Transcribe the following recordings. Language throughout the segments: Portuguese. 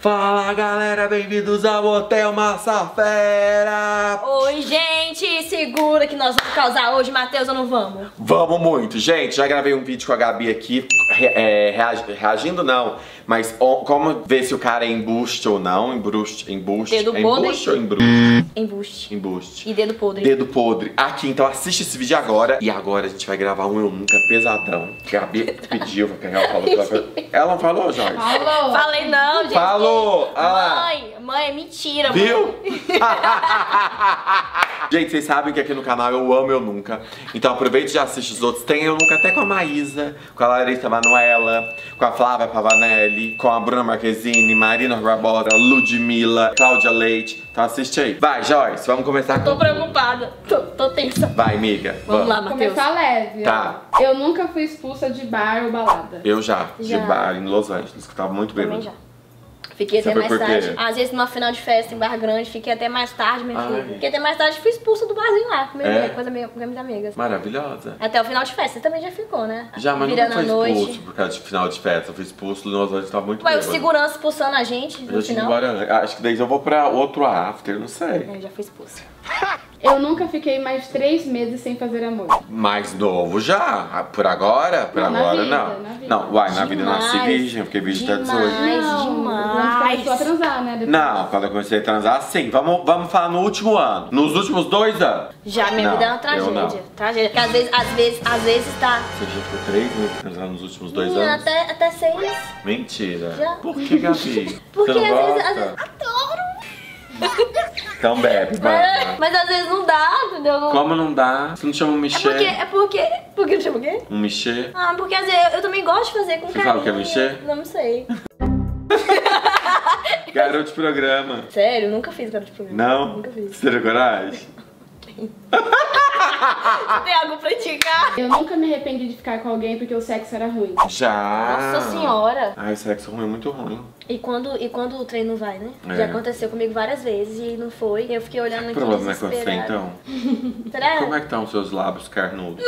Fala galera, bem-vindos ao Hotel Massafera! Oi gente, segura que nós vamos causar hoje, Matheus, ou não vamos? Vamos muito, gente, já gravei um vídeo com a Gabi aqui, reagindo não, mas como ver se o cara é embuste ou não, embuste, dedo podre? Embuste ou embruste? Embuste. Embuste. E dedo podre. Dedo podre. Aqui, então assiste esse vídeo agora. E agora a gente vai gravar um Eu Nunca pesadão. Que a Gabi pediu, que ela falou que ela não falou, Jorge? Falou. Falei não, gente. Falou! Mãe, é mentira, viu? Gente, vocês sabem que aqui no canal eu amo Eu Nunca. Então aproveite e já assiste os outros. Tem Eu Nunca até com a Maísa, com a Larissa Manoela, com a Flávia Pavanelli, com a Bruna Marquezine, Marina Barbosa, Ludmilla, Cláudia Leite. Então assiste aí. Vai, Joyce, vamos começar com... Tô preocupada, tô tensa. Vai, amiga. Vamos lá, Matheus. Começar leve. Tá. Eu nunca fui expulsa de bar ou balada. Eu já. De bar em Los Angeles, que tava muito bêbado. Também já. Fiquei até Você mais foi por quê? tarde. Às vezes numa final de festa em bar grande, fiquei até mais tarde, minha filha. Ai. Fiquei até mais tarde e fui expulsa do barzinho lá, com as minhas amigas. Maravilhosa. Até o final de festa, você também já ficou, né? Já, mas virando nunca a foi noite. expulso por causa de final de festa. Eu fui expulso no Los Angeles, tava muito Ué, o bêbado. segurança expulsando a gente Eu no já tinha final. embora. Acho que daí eu vou pra outro after, não sei. Eu já fui expulsa. Eu nunca fiquei mais de 3 meses sem fazer amor. Mais novo já? Por agora? Por Não, na agora vida, não. na vida. Não, uai, na vida eu nasci Demais. virgem, eu fiquei virgem até 18. Demais. Quando começou a transar, né? Depois. Não, quando eu comecei a transar, sim. Vamos falar no último ano. Nos últimos 2 anos. Já minha Não, vida é uma eu tragédia. não. Tragédia. Porque às vezes tá. Você já ficou 3 meses transando nos últimos 2 anos? Até 6. Mentira. Já. Por que, Gabi? Porque Você não às gosta? vezes. Adoro! Então bebe, vai. Mas às vezes não dá, entendeu? Como não dá? Você não chama um michê? Por que não chama o quê? Um michê? Ah, porque às vezes eu também gosto de fazer com Você carinho. sabe o que é mexer? Não sei. Garoto de programa. Sério, nunca fiz garoto de programa. Não? Nunca fiz. Você tem coragem? Você tem algo pra indicar? Eu nunca me arrependi de ficar com alguém porque o sexo era ruim. Já. Nossa senhora. Ai, sexo ruim é muito ruim. E quando o treino vai, né? É. Já aconteceu comigo várias vezes e não foi. Eu fiquei olhando O aqui problema é com você, desesperada. então? Será? Como é que estão os seus lábios carnudos?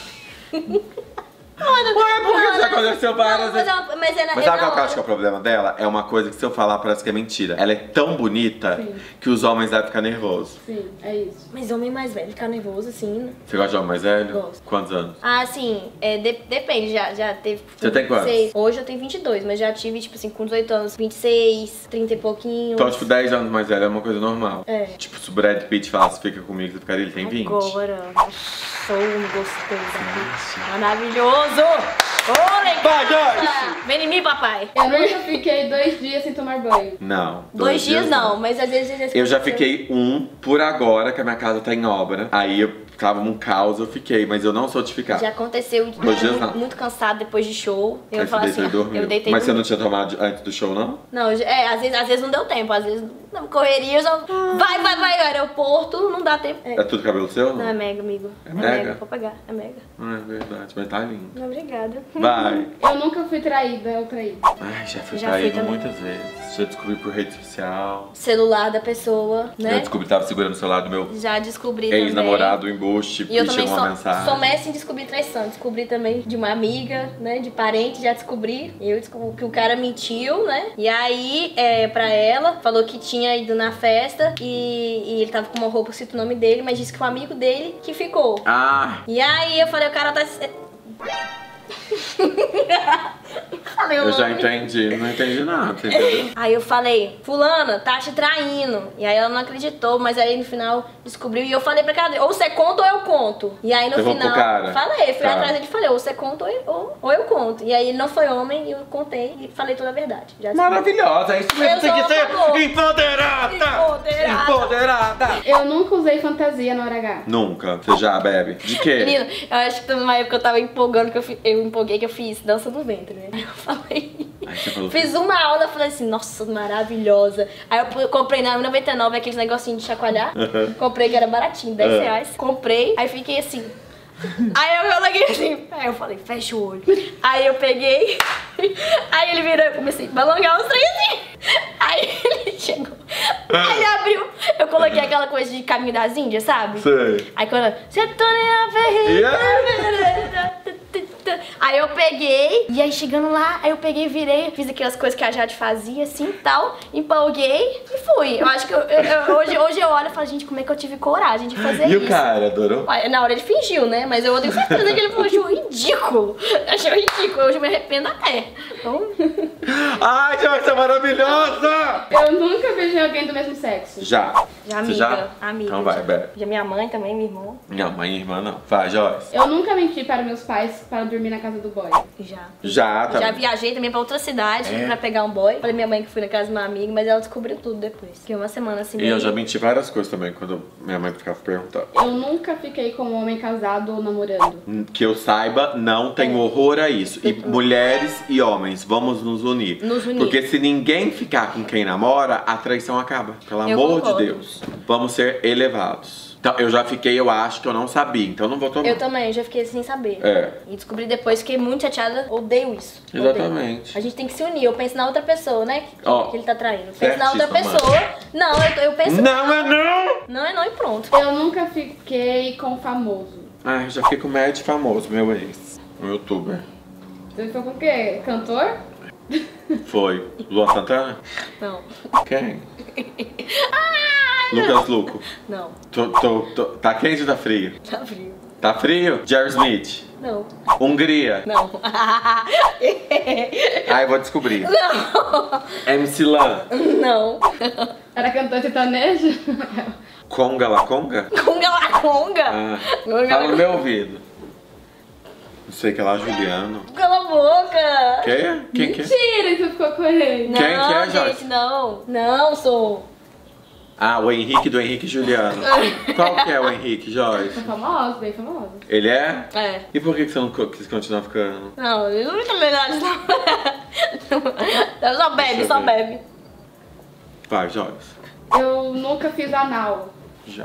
Mano, Ué, porque já aconteceu várias vezes. Mas é na Mas sabe qual que eu acho que é o problema dela? É uma coisa que se eu falar parece que é mentira. Ela é tão bonita Sim. que os homens devem ficar nervosos. Sim, é isso. Mas homem mais velho fica nervoso assim. Você gosta de homem mais velho? Gosto. Quantos anos? Ah, assim, depende, já teve... Você tem quantos? Hoje eu tenho 22, mas já tive, tipo assim, com 18 anos, 26, 30 e pouquinho. Então, tipo, 10 anos mais velho é uma coisa normal. É. Tipo, se o Brad Pitt falasse fica comigo, você ficaria, ele tem 20. Agora, sou um gostoso. Maravilhoso! Olê, Vai, Joyce! vem em mim, papai! Eu nunca fiquei 2 dias sem tomar banho. Não. 2 dias não, mas às vezes... Eu já fiquei por agora, que a minha casa tá em obra. Aí eu tava num caos, eu fiquei, mas eu não sou de ficar. Já aconteceu, 2 dias não. muito cansado depois de show. Eu Aí você falo deitou assim, e dormiu. eu deitei Mas você dormi. não tinha tomado antes do show, não? Não, às vezes não deu tempo, às vezes não, correria, eu só... Vai, aeroporto, não dá tempo. É tudo cabelo seu? Não, é mega, amigo. É mega? Vou pegar, é mega. Não é verdade, mas tá lindo. Não, obrigada. Vai. Eu nunca fui traída ou traído. Ai, já fui Já traído fui também. muitas vezes. Já descobri por rede social. Celular da pessoa, Já né? descobri que tava segurando o celular do meu Já descobri também. ex-namorado, o embuste, E eu e também chegou uma mensagem. sou mestre em descobrir traição. Descobri também de uma amiga, né? De parente, já descobri. Eu descobri que o cara mentiu, né? E aí, pra ela, falou que tinha ido na festa e ele tava com uma roupa, cito o nome dele, mas disse que foi um amigo dele que ficou. Ah, E aí eu falei, o cara tá... Falei o eu já nome. entendi. Não entendi nada, entendeu? Aí eu falei, fulana, tá te traindo. E aí ela não acreditou, mas aí no final descobriu. E eu falei pra cara, ou você conta ou eu conto. E aí no Levou final, pro cara. falei, fui Tá. atrás dele e falei, ou você conta ou eu conto. E aí ele não foi homem e eu contei e falei toda a verdade. Já descobri. Maravilhosa, é isso Eu mesmo. Tem sou que a ser favor. empoderada! Empoderada. Empoderada! Eu nunca usei fantasia na hora H. Nunca. Você já bebe? De quê? Menino, eu acho que numa época eu tava empolgando, eu empolguei que eu fiz dança do ventre, né? Aí eu falei... Aí você falou Fiz uma aula, eu falei assim, nossa, maravilhosa. Aí eu comprei na 99 aqueles negocinhos de chacoalhar. Comprei que era baratinho, 10 reais. Comprei, aí fiquei assim. Aí eu coloquei assim, aí eu falei, fecha o olho. Aí eu peguei, aí ele virou e comecei a alongar os três assim. Aí ele chegou, aí ele abriu, eu coloquei aquela coisa de caminho das Índias, sabe? Sei. Aí quando, você tô nem a ferrinha. Aí eu peguei, e aí chegando lá, aí eu peguei, virei, fiz aquelas coisas que a Jade fazia, assim e tal, empolguei e fui. Eu acho que hoje eu olho e falo, gente, como é que eu tive coragem de fazer isso? E o cara, adorou? Na hora ele fingiu, né? Mas eu tenho certeza que ele achou ridículo. Achou ridículo, hoje eu me arrependo até. Então... Ai, Joyce, é maravilhosa! Eu nunca beijei alguém do mesmo sexo. Já. Já, Você amiga. já? Amiga. Então vai, já. bebe. Já minha mãe também, minha irmã. Minha mãe e irmã não. Vai, Joyce. Eu nunca menti para meus pais para dormir na casa do boy. Já. Já, tá. Já viajei também pra outra cidade pra pegar um boy. Falei minha mãe que fui na casa de uma amiga, mas ela descobriu tudo depois. Fiquei uma semana assim. E eu já menti várias coisas também, quando minha mãe ficava perguntando. Eu nunca fiquei com um homem casado ou namorando. Que eu saiba, não tenho horror a isso. E mulheres e homens, vamos nos unir. Nos unir. Porque se ninguém ficar com quem namora, a traição acaba. Pelo Eu amor concordo. de Deus. Vamos ser elevados. Então, eu já fiquei, eu acho que eu não sabia, então não vou tomar. Eu também, já fiquei sem saber. É. E descobri depois, fiquei muito chateada, odeio isso. Odeio. Exatamente. A gente tem que se unir, eu penso na outra pessoa, né? Que ele tá traindo. Penso na outra certíssima, pessoa. Não, eu penso. Não é não! Não é não e pronto. Eu nunca fiquei com famoso. Ai, eu já fiquei com o Mad famoso, meu ex. Um youtuber. Você foi com o quê? Cantor? Foi. Luan Santana? Não. Quem? Lucas Luco. Não. Tá quente ou tá frio? Tá frio. Tá frio? Jerry Smith. Não. Hungria. Não. Ai, eu vou descobrir. Não. MC Lan. Não. Era cantor sertanejo? Conga La Conga? Conga lá, conga. Ah, Conga fala lá, no meu ouvido. Não sei que é lá, Juliano. cala a boca. Quem que é? Mentira que você ficou com ele. Não, Quem que é, gente, Joyce? não. Não, sou. Ah, o Henrique do Henrique Juliano. Qual que é o Henrique, Joyce? São famosos, bem famosos. Ele é? É. E por que você não quis continuar ficando? Não, eu não tô melhor não. Só bebe, Deixa eu só ver. bebe. Vai, Joyce. Eu nunca fiz anal. Já.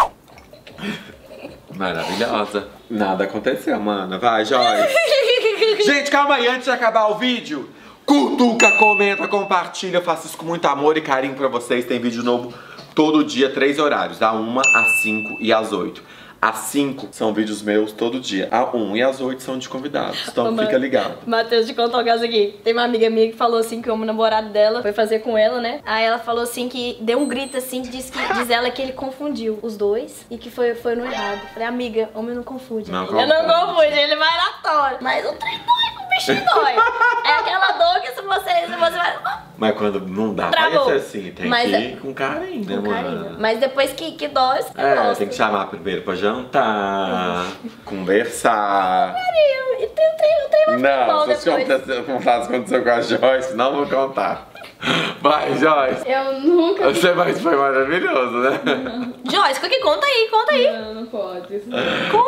Maravilhosa. Nada aconteceu, mana. Vai, Joyce. Gente, calma aí, antes de acabar o vídeo, cutuca, comenta, compartilha. Eu faço isso com muito amor e carinho pra vocês. Tem vídeo novo todo dia, 3 horários, da 1 às 5 e às 8. Às 5 são vídeos meus todo dia. A 1 e às 8 são de convidados. Então Ô, fica ligado. Matheus, te contar um caso aqui. Tem uma amiga minha que falou assim que o namorado dela foi fazer com ela, né? Aí ela falou assim que deu um grito assim, diz ela que ele confundiu os dois e que foi no errado. Falei, amiga, homem não confunde. Não Eu não confunde. confunde, ele vai na tora. Mas o trem dói, o bichinho dói. É aquela dor que se você vai... Mas quando não dá, Travou. vai ser assim. Tem Mas que é- ir com carinho, né, Com carinho. mano? Mas depois que dói, você É, gosta. tem que chamar primeiro pra jantar, conversar. E tem o trem vai ficar Não, bom se você depois. contar o que aconteceu com a Joyce, não vou contar. Vai, Joyce. Eu nunca... Você foi maravilhoso, né? Joyce, conta aí, conta aí. Não, não pode. Isso não.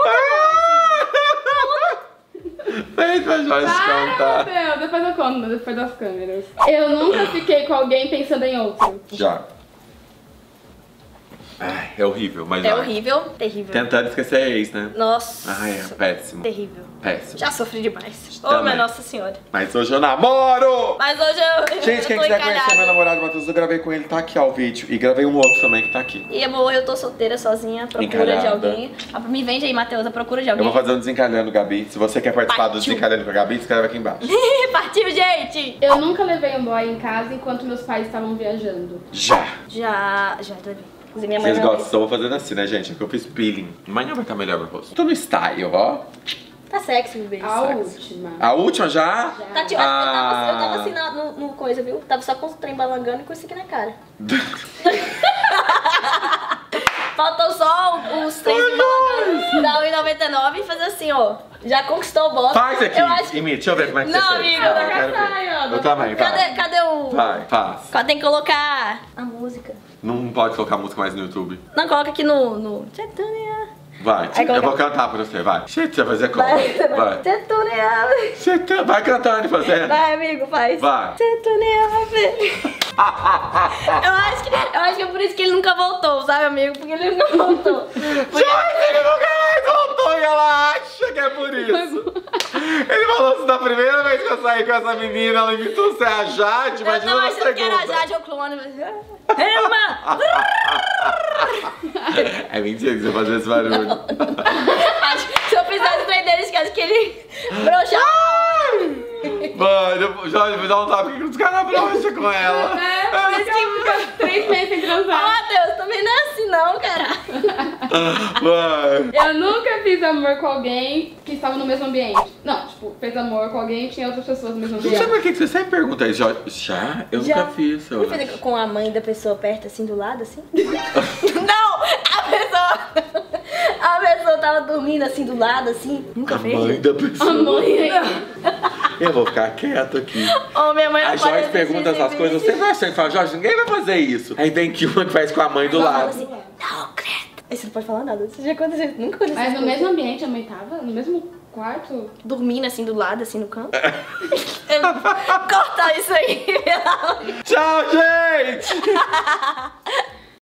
Fez pra Joyce Para, contar. meu Deus, depois eu conto, depois das câmeras. Eu nunca fiquei com alguém pensando em outro. Já. Ai, é horrível, mas É vai. horrível, terrível. Tentando esquecer ex, né? Nossa. Ai, é péssimo. Terrível. Péssimo. Já sofri demais. Ô, Também. minha Nossa Senhora. Mas hoje eu namoro! Mas hoje eu Gente, quem tô quiser conhecer encalhada. meu namorado Matheus, eu gravei com ele, tá aqui ó o vídeo. E gravei um outro também que tá aqui. E amor, eu tô solteira, sozinha, à procura Encalhada. de alguém. Me vende aí, Matheus, à procura de Eu alguém. vou fazer um Desencalhando, Gabi. Se você quer participar do Partiu. Desencalhando com a Gabi, escreve aqui embaixo. Partiu, gente! Eu nunca levei um boy em casa enquanto meus pais estavam viajando. Já! Já levei. Inclusive, minha mãe Vocês não- gostam, eu vou fazendo assim, né, gente? É que eu fiz peeling. Amanhã vai estar melhor meu rosto. Tô no style, ó. Tá sexy, bebê. A Sexy. última. A última já? Tá, tipo, eu tava assim no coisa, viu? Tava só com o trem balangando e com isso aqui na cara. Faltou só os trens balangando da 1,99 e fazer assim, ó. Já conquistou o bote. Faz aqui, Eu acho que... imite, deixa eu ver como é que Não, você fez. amiga, Eu eu quero ver. saio, Eu também, vai. Cadê o... Vai, faz. Tem que colocar a música. Não pode colocar música mais no YouTube. Não, coloca aqui no... Tetúnia. Vai, Aí eu coloca- vou cantar pra você, vai. Gente, você vai fazer como? Vai. Tetúnia. Vai cantando e fazendo. Vai, amigo, faz. Vai. Tetúnia, eu acho que é por isso que ele nunca voltou, sabe, amigo? Porque ele nunca voltou. Gente, ele nunca mais voltou e ela acha que é por isso. Ele falou assim, da primeira vez que eu saí com essa menina, ela invitou você a Jade, Eu imagina tava na achando que era a segunda. Jade Oclone. Irmã! É mentira que você fazer esse barulho. Acho que se eu fizesse trem deles, que acho que ele broxava. Mano, Jorge, me dá um tapa que os caras broxam com ela. Por isso que fica 3 meses sem transar. Matheus, também não é assim não, caralho. Mano. Eu nunca fiz amor com alguém que estava no mesmo ambiente. Não, tipo, fez amor com alguém e tinha outras pessoas no mesmo Não ambiente. sei por que você sempre pergunta isso. Já? Eu nunca fiz. Eu Não fez com a mãe da pessoa perto, assim, do lado, assim? Não! A pessoa tava dormindo, assim, do lado, assim. Nunca A fez? mãe da pessoa. A mãe. Eu vou ficar quieto aqui. Oh, minha mãe não A pode Jorge pergunta assistir essas esse coisas, vídeo. você vai achar que fala, Jorge, ninguém vai fazer isso. Aí vem que uma que faz com a mãe do Ela fala lado. assim, não, credo. Aí você não pode falar nada. Isso já aconteceu, nunca aconteceu. Mas no mesmo ambiente a mãe tava? No mesmo quarto? Dormindo, assim, do lado, assim, no canto. Cortar isso aí, pelo amor de Tchau, gente!